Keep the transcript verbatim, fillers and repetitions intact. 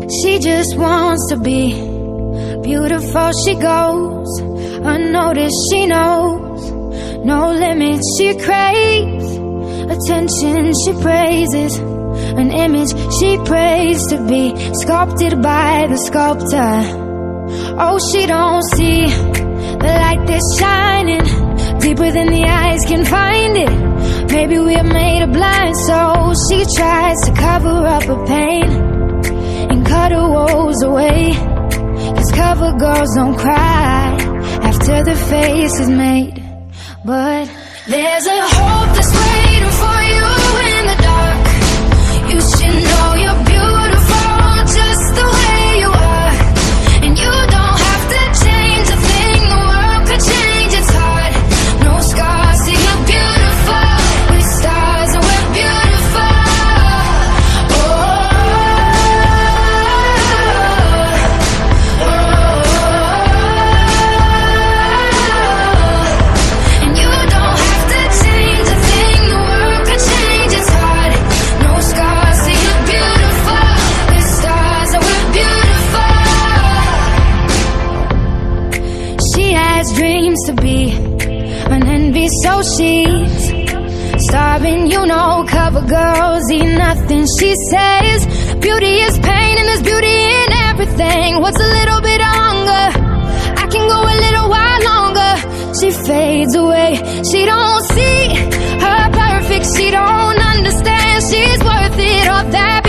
She just wants to be beautiful. She goes unnoticed, she knows no limits. She craves attention, she praises an image she prays to be sculpted by the sculptor. Oh, she don't see the light that's shining deeper than the eyes can find it. Maybe we are made of blind souls. She tries to cover up her pain and cut her woes away, 'cause cover girls don't cry after the face is made. But there's a hope that's waiting for you in the dark. You should know you're beautiful just the way you are, and you don't have to change a thing. The world could change, it's hard. No scars, see you're beautiful. We're stars and we're beautiful. Oh, oh, oh. And you don't have to change a thing. The world could change, it's hard. No scars, see you're beautiful. We're stars and we're beautiful. She has dreams to be an envy, so she's starving, you know. Cover girls eat nothing, she says. Beauty is pain and there's beauty in everything. What's a little bit of hunger? I can go a little while longer. She fades away, she don't see her perfect. She don't understand she's worth it, all that